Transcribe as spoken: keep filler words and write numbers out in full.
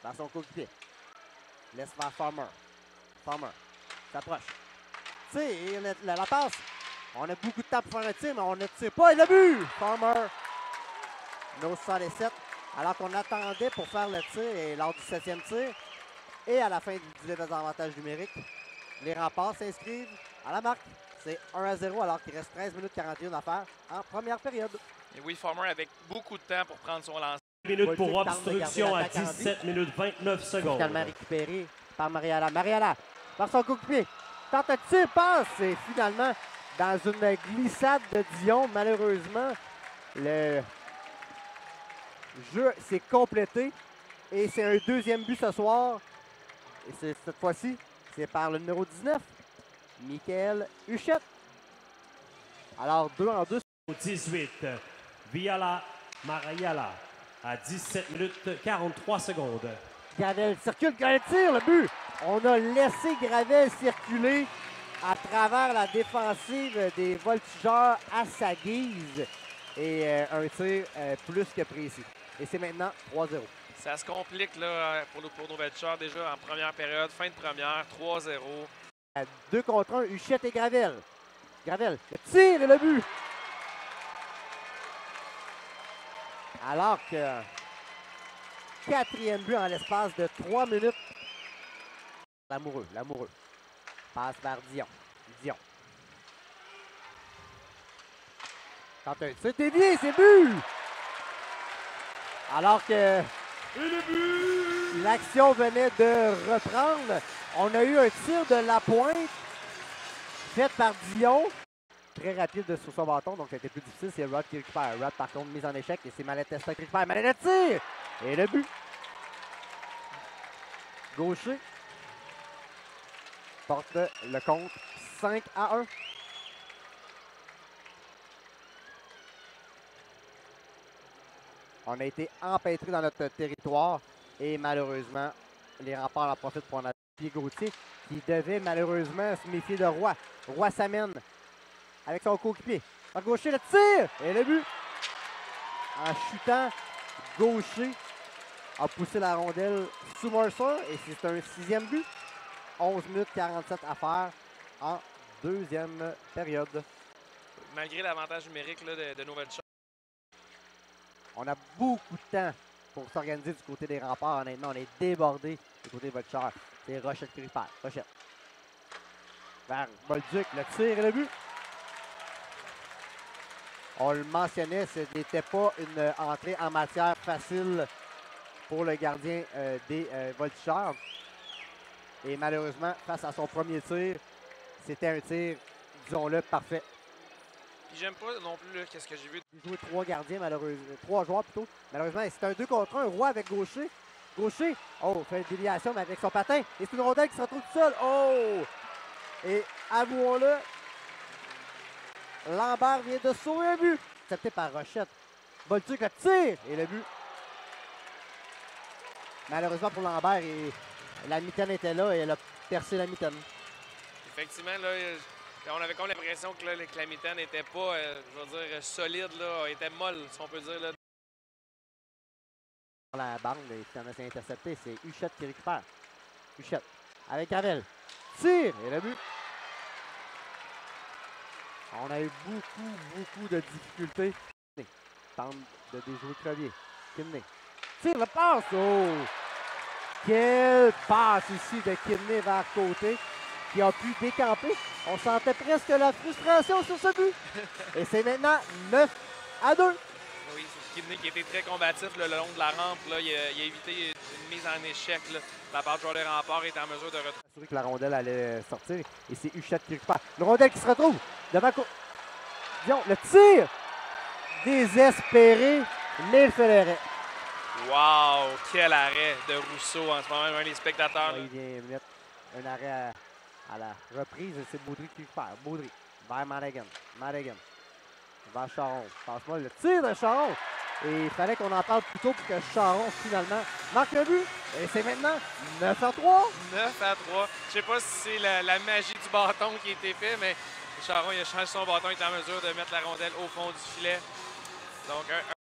Dans son coéquipier. Laisse faire Farmer. Farmer. S'approche. Tire. La, la, la passe. On a beaucoup de temps pour faire un tir, mais on ne tire pas. Et le but! Farmer. No soixante-sept. Alors qu'on attendait pour faire le tir et lors du septième tir. Et à la fin du désavantage numérique, les remparts s'inscrivent à la marque. C'est un à zéro alors qu'il reste treize minutes quarante et une à faire en première période. Et oui, Farmer avec beaucoup de temps pour prendre son lancer. Minutes pour obstruction à dix-sept minutes vingt-neuf secondes. Finalement récupéré par Mariala. Mariala, par son coéquipier. Tentative, passe. Et finalement, dans une glissade de Dion, malheureusement, le jeu s'est complété. Et c'est un deuxième but ce soir. Et c'est cette fois-ci, c'est par le numéro dix-neuf, Michael Huchette. Alors, deux en deux. dix-huit, Viala Mariala à dix-sept minutes quarante-trois secondes. Gravel circule, Gravel tire le but. On a laissé Gravel circuler à travers la défensive des Voltigeurs à sa guise. Et euh, un tir euh, plus que précis. Et c'est maintenant trois zéro. Ça se complique là, pour, pour nos Voltigeurs déjà en première période, fin de première, trois zéro. deux contre un, Huchette et Gravel. Gravel, le tir et le but. Alors que quatrième but en l'espace de trois minutes. L'amoureux, l'amoureux. Passe vers Dion. Dion. Quand un tir, c'est bien, c'est but! Alors que l'action venait de reprendre. On a eu un tir de la pointe fait par Dion. Très rapide sur son bâton, donc ça a été plus difficile. C'est Rod qui récupère. Rod, par contre, mise en échec. Et c'est Malatesta qui récupère. Malatesta tire! Et le but. Gaucher. Porte le compte cinq à un. On a été empêtrés dans notre territoire. Et malheureusement, les remparts en profitent pour en appuyer Gauthier, qui devait malheureusement se méfier de Roy. Roy s'amène avec son coéquipier. Par Gaucher, le tir! Et le but! En chutant, Gaucher a poussé la rondelle sous Mercer. Et c'est un sixième but. onze minutes quarante-sept à faire en deuxième période. Malgré l'avantage numérique là, de, de nos Voltigeurs. On a beaucoup de temps pour s'organiser du côté des remparts. Honnêtement, on est débordé du côté des Voltigeurs. C'est Rochette qui récupère. Rochette. Vers Bolduc, le tir et le but. On le mentionnait, ce n'était pas une entrée en matière facile pour le gardien euh, des euh, Voltigeurs. Et malheureusement, face à son premier tir, c'était un tir, disons-le, parfait. J'aime pas non plus qu'est-ce que j'ai vu. Il jouait trois gardiens, malheureusement. Trois joueurs plutôt. Malheureusement, c'est un deux contre un. Roy avec Gaucher. Gaucher, oh, fait une déviation mais avec son patin. Et c'est une rondelle qui se retrouve tout seul. Oh! Et avouons-le, Lambert vient de sauver un but. Accepté par Rochette. Bolduc le tire et le but. Malheureusement pour Lambert, et la mitaine était là et elle a percé la mitaine. Effectivement, là, on avait comme l'impression que, là, que la mitaine n'était pas, euh, je veux dire, solide, là, était molle, si on peut dire. Là. La bande et finalement c'est intercepté. C'est Huchette qui récupère. Huchette avec Gravel. Tire et le but. On a eu beaucoup, beaucoup de difficultés. Tente de déjouer Crevier. Kidney. Tire le passe. Oh! Quelle passe ici de Kidney vers côté qui a pu décamper. On sentait presque la frustration sur ce but. Et c'est maintenant neuf à deux. Oui, c'est Kidney qui était très combatif là, le long de la rampe. Là, il, a, il a évité une mise en échec. Là. La part du joueur des remparts est en mesure de retrouver. Assuré que la rondelle allait sortir. Et c'est Huchette qui récupère. Une rondelle qui se retrouve devant. Dion, le tir désespéré, mais il fait l'arrêt. Wow! Quel arrêt de Rousseau en ce moment, un des spectateurs. Il vient mettre un arrêt à, à la reprise. C'est Baudry qui récupère. Baudry vers Madigan. Madigan vers Charon. Passe-moi le tir de Charon. Et il fallait qu'on en parle plus tôt pour que Charon, finalement, marque le but. Et c'est maintenant neuf à trois. neuf à trois. Je sais pas si c'est la, la magie du bâton qui a été fait, mais Charon il a changé son bâton, il est en mesure de mettre la rondelle au fond du filet. Donc, un, un